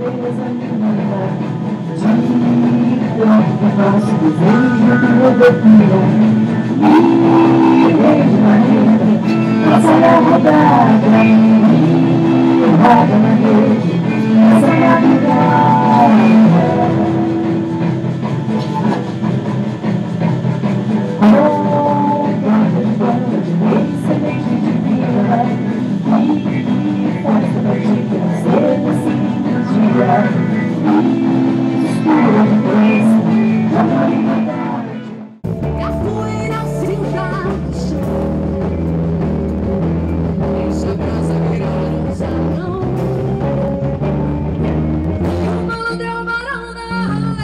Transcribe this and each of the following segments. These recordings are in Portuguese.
beleza menina, de nosso desejo que me defina. Beijo Maria, passa a rodar pra mim, roda na rede, essa madrugada. Oh, banda de bem, semente divina, e faz da partida ser nesse dia, escura de três, na claridade. Capoeira silvestre, deixa a brasa virar um salão. O malandro é o barão da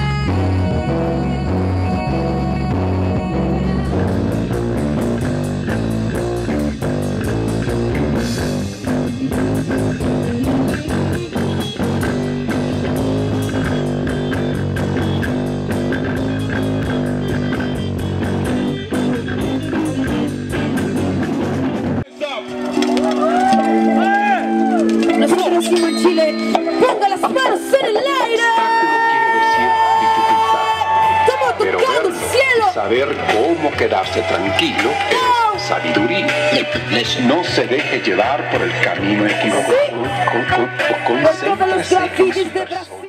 nosotros en Chile, ponga las manos en el aire. Estamos tocando el cielo. Saber cómo quedarse tranquilo es sabiduría. No se deje llevar por el camino equivocado. Concéntrese en su persona.